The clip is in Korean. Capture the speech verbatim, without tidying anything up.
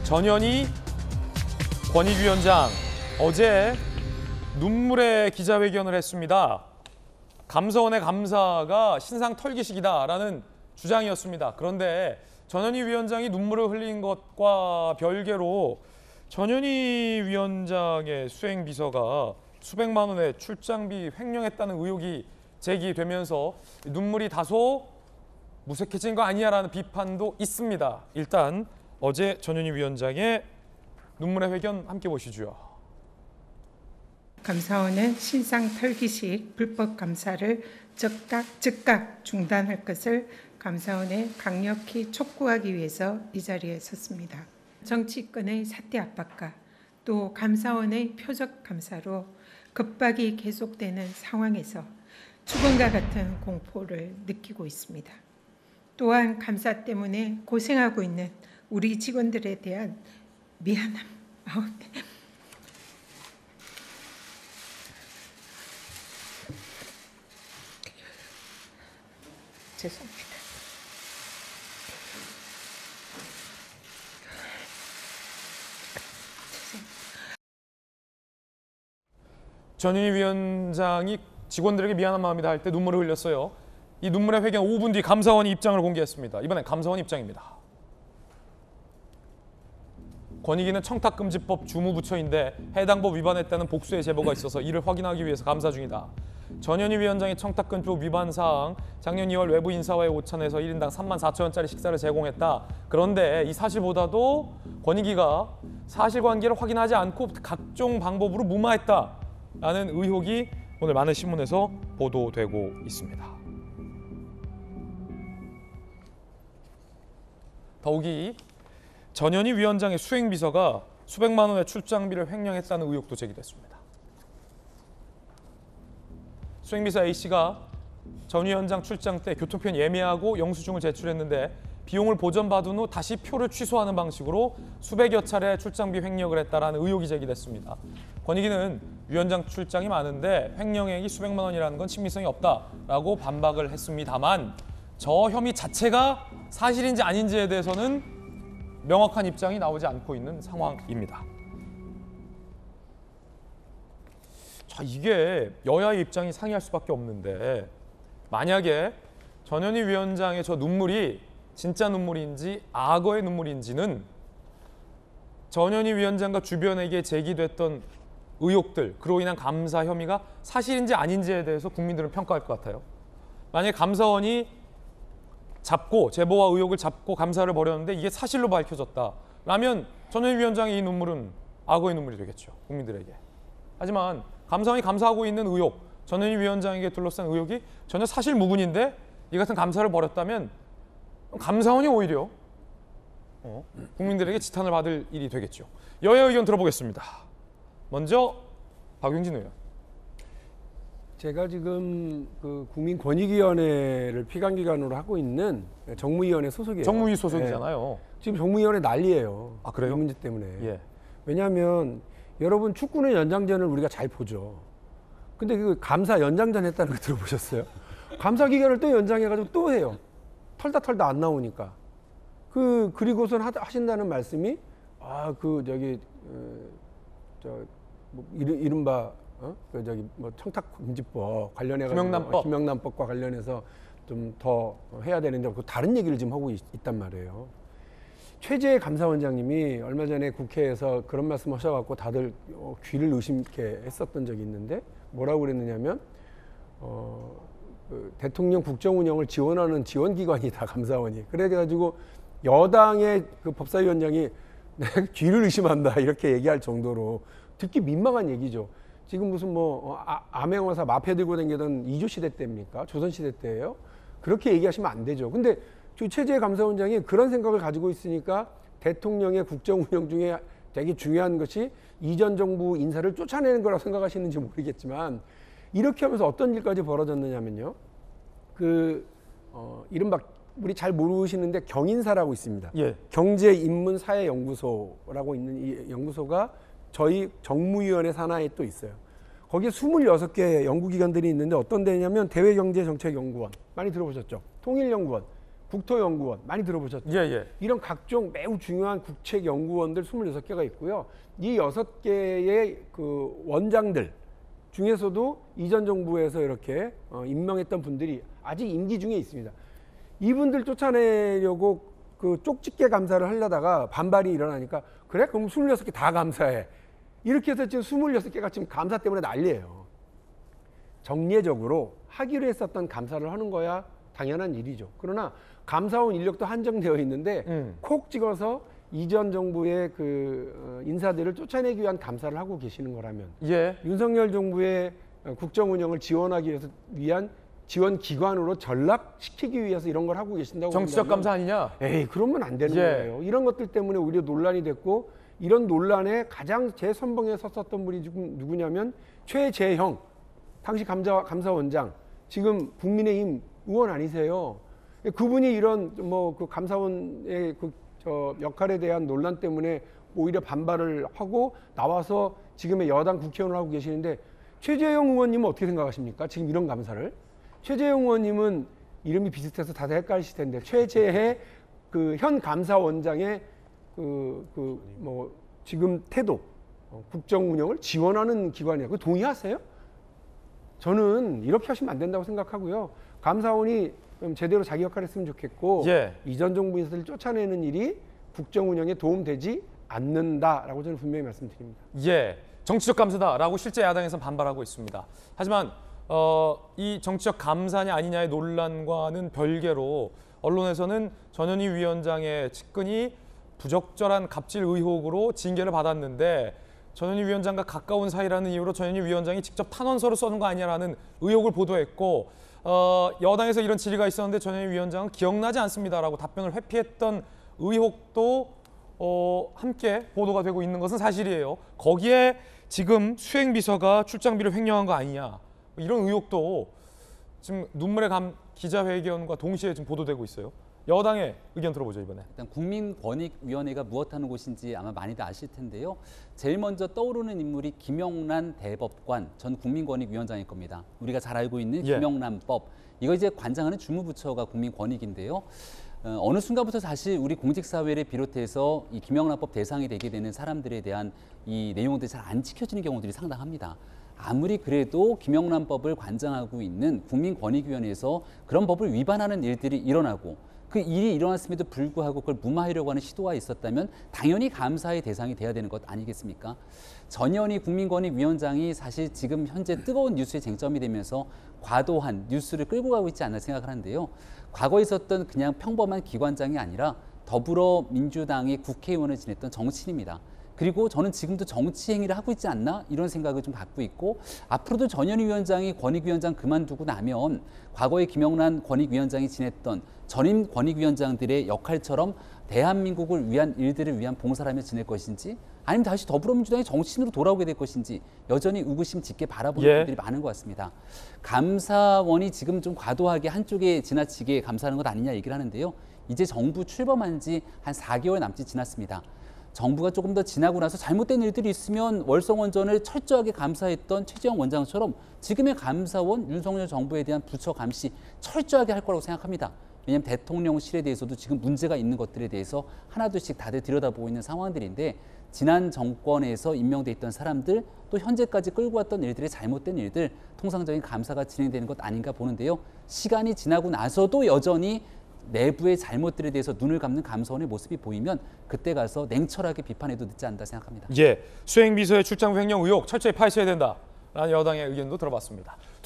전현희 권익위원장 어제 눈물의 기자회견을 했습니다. 감사원의 감사가 신상 털기식이다라는 주장이었습니다. 그런데 전현희 위원장이 눈물을 흘린 것과 별개로 전현희 위원장의 수행비서가 수백만 원의 출장비 횡령했다는 의혹이 제기되면서 눈물이 다소 무색해진 거 아니냐라는 비판도 있습니다. 일단 어제 전현희 위원장의 눈물의 회견 함께 보시죠. 감사원은 신상 털기식 불법 감사를 즉각, 즉각 중단할 것을 감사원에 강력히 촉구하기 위해서 이 자리에 섰습니다. 정치권의 사퇴 압박과 또 감사원의 표적 감사로 급박이 계속되는 상황에서 죽음과 같은 공포를 느끼고 있습니다. 또한 감사 때문에 고생하고 있는 우리 직원들에 대한 미안함, 아우, 죄송합니다. 전현희 위원장이 직원들에게 미안한 마음이다 할 때 눈물을 흘렸어요. 이 눈물의 회견 오 분 뒤 감사원이 입장을 공개했습니다. 이번엔 감사원 입장입니다. 권익위는 청탁금지법 주무부처인데 해당 법 위반했다는 복수의 제보가 있어서 이를 확인하기 위해서 감사 중이다. 전현희 위원장이 청탁금지법 위반 사항 작년 이월 외부 인사와의 오찬에서 일 인당 삼만 사천 원짜리 식사를 제공했다. 그런데 이 사실보다도 권익위가 사실관계를 확인하지 않고 각종 방법으로 무마했다라는 의혹이 오늘 많은 신문에서 보도되고 있습니다. 더욱이 전현희 위원장의 수행비서가 수백만 원의 출장비를 횡령했다는 의혹도 제기됐습니다. 수행비서 A씨가 전 위원장 출장 때 교통편 예매하고 영수증을 제출했는데 비용을 보전받은 후 다시 표를 취소하는 방식으로 수백여 차례 출장비 횡령을 했다라는 의혹이 제기됐습니다. 권익위는 위원장 출장이 많은데 횡령액이 수백만 원이라는 건 친밀성이 없다라고 반박을 했습니다만 저 혐의 자체가 사실인지 아닌지에 대해서는 명확한 입장이 나오지 않고 있는 상황입니다. 자, 이게 여야의 입장이 상이할 수밖에 없는데 만약에 전현희 위원장의 저 눈물이 진짜 눈물인지 악어의 눈물인지는 전현희 위원장과 주변에게 제기됐던 의혹들, 그로 인한 감사 혐의가 사실인지 아닌지에 대해서 국민들은 평가할 것 같아요. 만약에 감사원이 잡고 제보와 의혹을 잡고 감사를 벌였는데 이게 사실로 밝혀졌다라면 전현희 위원장의 이 눈물은 악어의 눈물이 되겠죠, 국민들에게. 하지만 감사원이 감사하고 있는 의혹, 전현희 위원장에게 둘러싼 의혹이 전혀 사실 무근인데 이 같은 감사를 벌였다면 감사원이 오히려 어, 국민들에게 지탄을 받을 일이 되겠죠. 여야 의견 들어보겠습니다. 먼저 박용진 의원. 제가 지금 그 국민권익위원회를 피감기관으로 하고 있는 정무위원회 소속이에요. 정무위 소속이잖아요. 네. 지금 정무위원회 난리예요. 아, 그래요? 이 문제 때문에. 예. 왜냐하면 여러분 축구는 연장전을 우리가 잘 보죠. 근데 그 감사 연장전 했다는 거 들어보셨어요? 감사 기간을 또 연장해가지고 또 해요. 털다 털다 안 나오니까. 그 그리고선 하, 하신다는 말씀이 아 그 저기 어, 저 뭐 이른바 어? 그 저기 뭐 청탁금지법 관련해가지고 김영란법. 김영란법과 관련해서 좀 더 해야 되는데 그 다른 얘기를 지금 하고 있, 있단 말이에요. 최재 감사원장님이 얼마 전에 국회에서 그런 말씀 하셔갖고 다들 어, 귀를 의심케 했었던 적이 있는데 뭐라고 그랬느냐면 어, 그 대통령 국정운영을 지원하는 지원기관이다 감사원이. 그래가지고 여당의 그 법사위원장이 귀를 의심한다 이렇게 얘기할 정도로 듣기 민망한 얘기죠. 지금 무슨 뭐 아, 암행어사 마패 들고 다니던 이조 시대 때입니까? 조선 시대 때예요? 그렇게 얘기하시면 안 되죠. 근데 최재 감사원장이 그런 생각을 가지고 있으니까 대통령의 국정운영 중에 되게 중요한 것이 이전 정부 인사를 쫓아내는 거라고 생각하시는지 모르겠지만 이렇게 하면서 어떤 일까지 벌어졌느냐면요. 그 어, 이른바 우리 잘 모르시는데 경인사라고 있습니다. 예. 경제인문사회연구소라고 있는 이 연구소가 저희 정무위원회 산하에 또 있어요. 거기에 스물여섯 개 연구기관들이 있는데 어떤 데냐면 대외경제정책연구원 많이 들어보셨죠? 통일연구원 국토연구원 많이 들어보셨죠? 예, 예. 이런 각종 매우 중요한 국책연구원들 스물여섯 개가 있고요. 이 여섯 개의 그 원장들 중에서도 이전 정부에서 이렇게 어, 임명했던 분들이 아직 임기 중에 있습니다. 이분들 쫓아내려고 그 쪽집게 감사를 하려다가 반발이 일어나니까 그래? 그럼 스물여섯 개 다 감사해. 이렇게 해서 지금 스물여섯 개가 지금 감사 때문에 난리예요. 정례적으로 하기로 했었던 감사를 하는 거야 당연한 일이죠. 그러나 감사원 인력도 한정되어 있는데 음. 콕 찍어서 이전 정부의 그 어, 인사들을 쫓아내기 위한 감사를 하고 계시는 거라면 예. 윤석열 정부의 어, 국정 운영을 지원하기 위해서 위한 지원 기관으로 전락시키기 위해서 이런 걸 하고 계신다고 정치적 본다면 감사 아니냐? 에이 그러면 안 되는 예. 거예요. 이런 것들 때문에 오히려 논란이 됐고 이런 논란에 가장 제선봉에 섰었던 분이 지금 누구냐면 최재형 당시 감사, 감사원장 지금 국민의힘 의원 아니세요. 그분이 이런 뭐 그 감사원의 그 저 역할에 대한 논란 때문에 오히려 반발을 하고 나와서 지금의 여당 국회의원을 하고 계시는데 최재형 의원님은 어떻게 생각하십니까? 지금 이런 감사를 최재형 의원님은 이름이 비슷해서 다들 헷갈리실 텐데 최재해 그 현 감사원장의 그 그 뭐 지금 태도 어, 국정 운영을 지원하는 기관이에요. 그 동의하세요? 저는 이렇게 하시면 안 된다고 생각하고요. 감사원이 좀 제대로 자기 역할을 했으면 좋겠고 예. 이전 정부 인사들을 쫓아내는 일이 국정 운영에 도움되지 않는다라고 저는 분명히 말씀드립니다. 예. 정치적 감사다라고 실제 야당에서 반발하고 있습니다. 하지만 어, 이 정치적 감사냐 아니냐의 논란과는 별개로 언론에서는 전현희 위원장의 측근이 부적절한 갑질 의혹으로 징계를 받았는데 전현희 위원장과 가까운 사이라는 이유로 전현희 위원장이 직접 탄원서를 써는 거 아니냐라는 의혹을 보도했고 어, 여당에서 이런 질의가 있었는데 전현희 위원장은 기억나지 않습니다라고 답변을 회피했던 의혹도 어, 함께 보도가 되고 있는 것은 사실이에요. 거기에 지금 수행비서가 출장비를 횡령한 거 아니냐 이런 의혹도 지금 눈물의 감 기자회견과 동시에 지금 보도되고 있어요. 여당의 의견 들어보죠 이번에. 일단 국민권익위원회가 무엇하는 곳인지 아마 많이들 아실 텐데요. 제일 먼저 떠오르는 인물이 김영란 대법관 전 국민권익위원장일 겁니다. 우리가 잘 알고 있는 예. 김영란법. 이거 이제 관장하는 주무부처가 국민권익인데요. 어, 어느 순간부터 사실 우리 공직사회를 비롯해서 이 김영란법 대상이 되게 되는 사람들에 대한 이 내용들이 잘 안 지켜지는 경우들이 상당합니다. 아무리 그래도 김영란법을 관장하고 있는 국민권익위원회에서 그런 법을 위반하는 일들이 일어나고 그 일이 일어났음에도 불구하고 그걸 무마하려고 하는 시도가 있었다면 당연히 감사의 대상이 돼야 되는 것 아니겠습니까? 전현희 국민권익위원장이 사실 지금 현재 뜨거운 뉴스의 쟁점이 되면서 과도한 뉴스를 끌고 가고 있지 않나 생각을 하는데요. 과거에 있었던 그냥 평범한 기관장이 아니라 더불어민주당의 국회의원을 지냈던 정치인입니다. 그리고 저는 지금도 정치 행위를 하고 있지 않나 이런 생각을 좀 갖고 있고 앞으로도 전현희 위원장이 권익위원장 그만두고 나면 과거에 김영란 권익위원장이 지냈던 전임 권익위원장들의 역할처럼 대한민국을 위한 일들을 위한 봉사를 하며 지낼 것인지 아니면 다시 더불어민주당의 정치인으로 돌아오게 될 것인지 여전히 의구심 짙게 바라보는 예. 분들이 많은 것 같습니다. 감사원이 지금 좀 과도하게 한쪽에 지나치게 감사하는 것 아니냐 얘기를 하는데요. 이제 정부 출범한 지 한 사 개월 남짓 지났습니다. 정부가 조금 더 지나고 나서 잘못된 일들이 있으면 월성원전을 철저하게 감사했던 최재형 원장처럼 지금의 감사원 윤석열 정부에 대한 부처 감시 철저하게 할 거라고 생각합니다. 왜냐하면 대통령실에 대해서도 지금 문제가 있는 것들에 대해서 하나둘씩 다들 들여다보고 있는 상황들인데 지난 정권에서 임명돼 있던 사람들 또 현재까지 끌고 왔던 일들의 잘못된 일들 통상적인 감사가 진행되는 것 아닌가 보는데요. 시간이 지나고 나서도 여전히 내부의 잘못들에 대해서 눈을 감는 감사원의 모습이 보이면 그때 가서 냉철하게 비판해도 늦지 않다 생각합니다. 예, 수행비서의 출장 횡령 의혹 철저히 파헤쳐야 된다라는 여당의 의견도 들어봤습니다.